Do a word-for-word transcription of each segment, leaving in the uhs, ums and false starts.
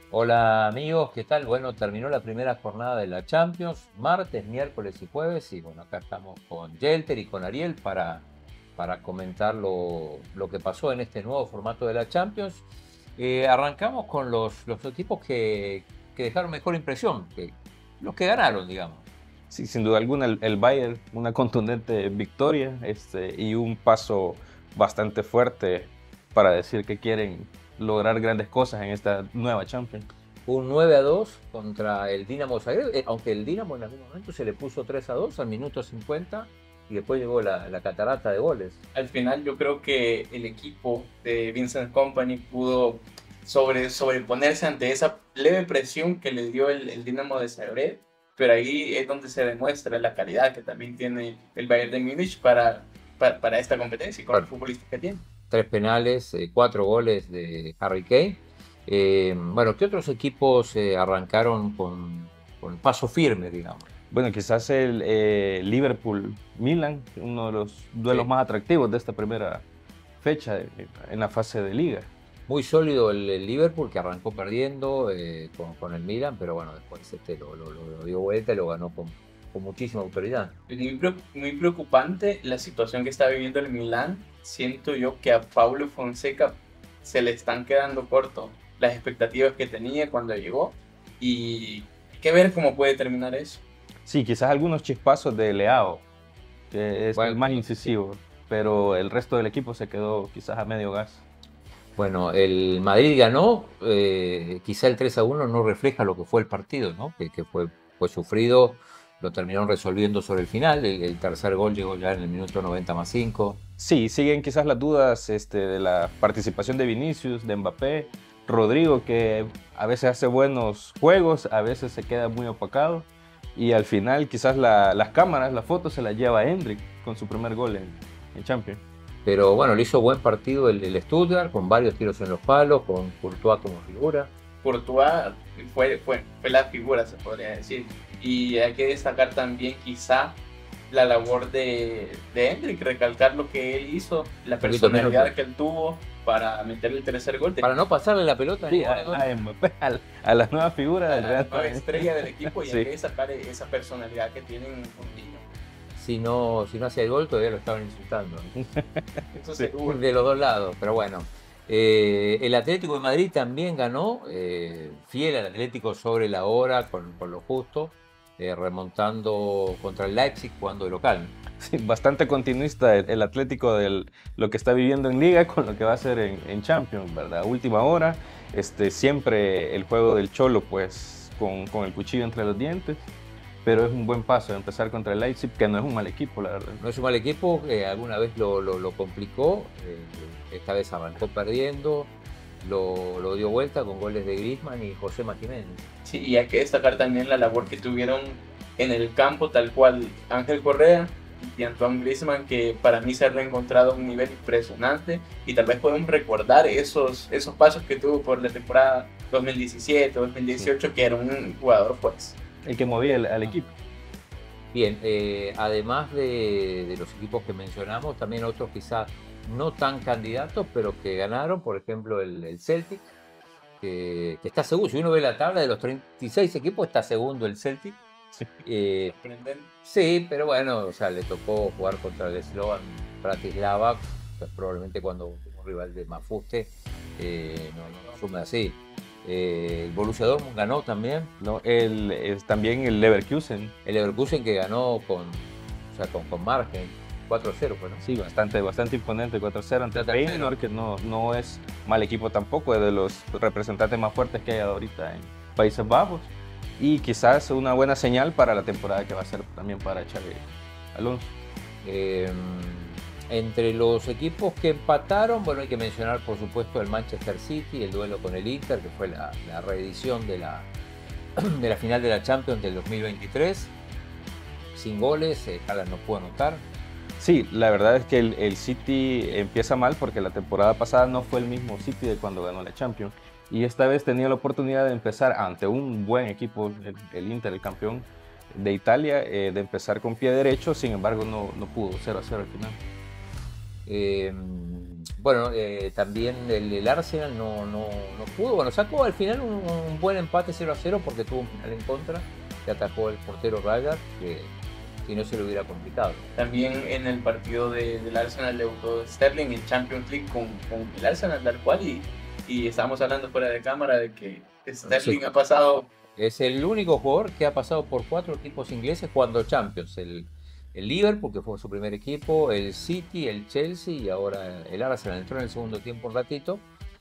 Hola amigos, ¿qué tal? Bueno, terminó la primera jornada de la Champions, martes, miércoles y jueves, y bueno, acá estamos con Yelter y con Ariel para, para comentar lo, lo que pasó en este nuevo formato de la Champions. Eh, arrancamos con los, los equipos que, que dejaron mejor impresión, que, los que ganaron, digamos. Sí, sin duda alguna, el, el Bayern, una contundente victoria este, y un paso bastante fuerte para decir que quieren lograr grandes cosas en esta nueva Champions. Un nueve a dos contra el Dinamo Zagreb, eh, aunque el Dinamo en algún momento se le puso tres a dos al minuto cincuenta y después llegó la, la catarata de goles. Al final yo creo que el equipo de Vincent Kompany pudo sobre, sobreponerse ante esa leve presión que le dio el, el Dinamo de Zagreb, pero ahí es donde se demuestra la calidad que también tiene el Bayern de Múnich para, para, para esta competencia y con el Bueno, futbolista que tiene. tres penales, eh, cuatro goles de Harry Kane. Eh, bueno, ¿qué otros equipos eh, arrancaron con, con paso firme, digamos? Bueno, quizás el eh, Liverpool-Milan, uno de los duelos Sí. más atractivos de esta primera fecha eh, en la fase de liga. Muy sólido el, el Liverpool, que arrancó perdiendo eh, con, con el Milan, pero bueno, después este lo, lo- lo- lo dio vuelta y lo ganó con, con muchísima autoridad. Es muy, pre- muy preocupante la situación que está viviendo el Milán. Siento yo que a Paulo Fonseca se le están quedando cortos las expectativas que tenía cuando llegó y hay que ver cómo puede terminar eso. Sí, quizás algunos chispazos de Leao, que es el Bueno, más sí. incisivo, pero el resto del equipo se quedó quizás a medio gas. Bueno, el Madrid ganó, eh, quizá el tres a uno no refleja lo que fue el partido, ¿no? Que, que fue, fue sufrido, lo terminaron resolviendo sobre el final, el, el tercer gol llegó ya en el minuto noventa más cinco. Sí, siguen quizás las dudas este, de la participación de Vinicius, de Mbappé, Rodrigo, que a veces hace buenos juegos, a veces se queda muy opacado. Y al final quizás la- las cámaras, las fotos se las lleva Endrick con su primer gol en, en Champions. Pero bueno, le hizo buen partido el, el Stuttgart, con varios tiros en los palos, con Courtois como figura. Courtois fue, fue, fue la figura, se podría decir. Y hay que destacar también quizá la labor de, de Hendrik, recalcar lo que él hizo, la Un poquito menos personalidad que- que él tuvo para meter el tercer gol. para no pasarle la pelota a Sí, ningún a, gol. a Mbappé, a, a la nueva figura A del la Real nueva Madrid. estrella del equipo y hay Sí. que sacar esa personalidad que tienen contigo. Si no, si no hacía el gol, todavía lo estaban insultando, ¿no? Eso Sí. seguro. De los dos lados, pero bueno. Eh, el Atlético de Madrid también ganó, eh, fiel al Atlético sobre la hora, con, con lo justo, eh, remontando contra el Leipzig jugando de local. Sí, bastante continuista el, el Atlético de lo que está viviendo en Liga con lo que va a hacer en, en Champions, ¿verdad? Última hora, este, siempre el juego del Cholo, pues con, con el cuchillo entre los dientes, pero es un buen paso de empezar contra el Leipzig, que no es un mal equipo, la verdad. No es un mal equipo, eh, alguna vez lo, lo- lo complicó, eh, esta vez arrancó perdiendo, lo, lo dio vuelta con goles de Griezmann y José Jiménez. Sí, y hay que destacar también la labor que tuvieron en el campo, tal cual Ángel Correa y Antoine Griezmann, que para mí se han reencontrado a un nivel impresionante y tal vez podemos recordar esos, esos pasos que tuvo por la temporada dos mil diecisiete, dos mil dieciocho, que era un jugador pues. El que movía el- al equipo. Bien, eh, además de, de los equipos que mencionamos, también otros quizás no tan candidatos, pero que ganaron, por ejemplo el, el Celtic, que, que está segundo. Si uno ve la tabla de los treinta y seis equipos, está segundo el Celtic. Eh, Sorprendente. sí, pero bueno, o sea, le tocó jugar contra el Slovan Bratislava, pues probablemente cuando un rival de más fuste, eh, no, no no asume así. Eh, el Borussia Dortmund ganó también. ¿No? El, es también el Leverkusen, El Leverkusen que ganó con, o sea, con, con margen, cuatro a cero, pues, ¿no? sí, bastante, bastante imponente, cuatro cero ante el cuatro a cero. Feyenoord, que no, no es mal equipo tampoco, es de los representantes más fuertes que hay ahorita en Países Bajos. Y quizás una buena señal para la temporada que va a ser también para Xabi Alonso. Eh, entre los equipos que empataron, bueno, hay que mencionar por supuesto el Manchester City, el duelo con el Inter, que fue la, la reedición de la, de la final de la Champions del dos mil veintitrés. Sin goles, eh, Haaland no pudo anotar. Sí, la verdad es que el, el City empieza mal porque la temporada pasada no fue el mismo City de cuando ganó la Champions. Y esta vez tenía la oportunidad de empezar ante un buen equipo, el, el Inter, el campeón de Italia, eh, de empezar con pie derecho, sin embargo no, no pudo, cero a cero al final. Eh, bueno, eh, también el, el Arsenal no, no, no pudo. Bueno, sacó al final un, un buen empate cero a cero porque tuvo un final en contra que atacó el portero Ryder, que si no se le hubiera complicado. También en el partido de, del Arsenal debutó Sterling en Champions League con, con el Arsenal tal cual y, y estábamos hablando fuera de cámara de que Sterling sí. ha pasado... Es el único jugador que ha pasado por cuatro equipos ingleses jugando Champions. El, el Liverpool, que fue su primer equipo, el City, el Chelsea y ahora el Arsenal. Entró en el segundo tiempo un ratito.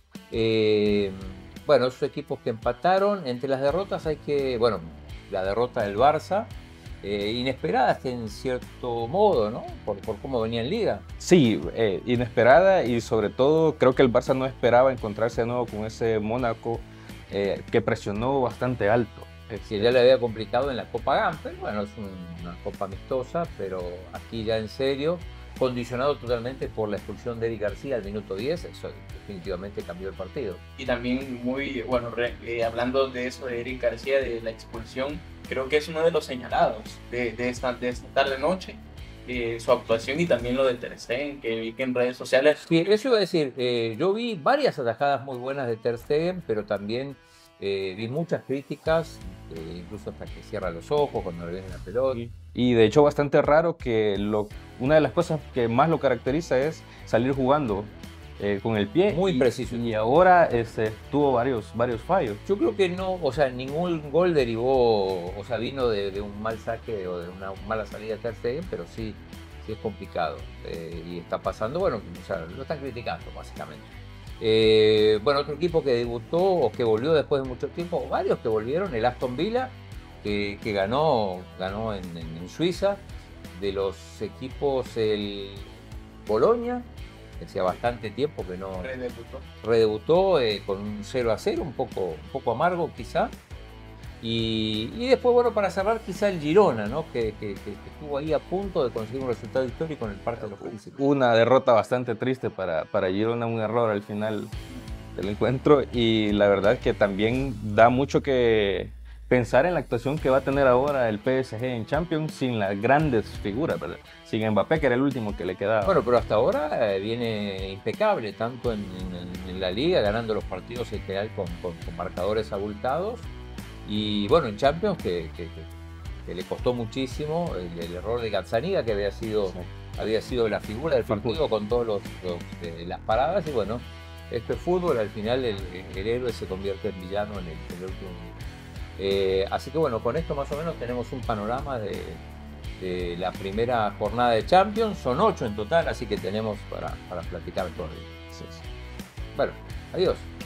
Eh, bueno, esos equipos que empataron. Entre las derrotas hay que... Bueno, la derrota del Barça. Eh, inesperada en cierto modo, ¿no? Por, por cómo venía en Liga. Sí, eh, inesperada y sobre todo creo que el Barça no esperaba encontrarse de nuevo con ese Mónaco eh, que presionó bastante alto. Que ya le había complicado en la Copa Gamper. Bueno, es un, una copa amistosa, pero aquí ya en serio, condicionado totalmente por la expulsión de Eric García al minuto diez, eso definitivamente cambió el partido. Y también muy, bueno, re, eh, hablando de eso de Eric García, de la expulsión, creo que es uno de los señalados de, de, esta, de esta tarde-noche, eh, su actuación y también lo de Ter Stegen, que vi que en redes sociales... Sí, eso iba a decir, eh, yo vi varias atajadas muy buenas de Ter Stegen, pero también eh, vi muchas críticas, eh, incluso hasta que cierra los ojos cuando le viene la pelota. Y de hecho bastante raro que lo, una de las cosas que más lo caracteriza es salir jugando eh, con el pie. Muy y, preciso. Y ahora este, tuvo varios, varios fallos. Yo creo que no, o sea, ningún gol derivó, o sea, vino de, de un mal saque o de una mala salida de Ter Stegen, pero sí, sí es complicado. Eh, y está pasando, bueno, o sea, lo están criticando básicamente. Eh, bueno, otro equipo que debutó o que volvió después de mucho tiempo, varios que volvieron, el Aston Villa, que, que ganó, ganó en, en, en Suiza. De los equipos, el Bolonia, que hacía bastante tiempo que no redebutó, redebutó eh, con un cero a cero, un poco, un poco amargo quizá. Y, y después, bueno, para cerrar, quizá el Girona, ¿no? que, que, que, que estuvo ahí a punto de conseguir un resultado histórico en el Parque de los Príncipes. Una derrota bastante triste para, para Girona, un error al final del encuentro. Y la verdad es que también da mucho que pensar en la actuación que va a tener ahora el P S G en Champions sin las grandes figuras, ¿verdad? Sin Mbappé, que era el último que le quedaba. Bueno, pero hasta ahora eh, viene impecable, tanto en, en, en la Liga, ganando los partidos en general con, con, con marcadores abultados. Y bueno, en Champions, que, que, que, que le costó muchísimo el, el error de Gazzaniga, que había sido, sí. había sido la figura del partido con todas los, los, eh, las paradas. Y bueno, esto es fútbol, al final el, el héroe se convierte en villano en el, en el último minuto. Eh, así que bueno, con esto más o menos tenemos un panorama de, de la primera jornada de Champions. Son ocho en total, así que tenemos para, para platicar todavía. Sí, sí. Bueno, adiós.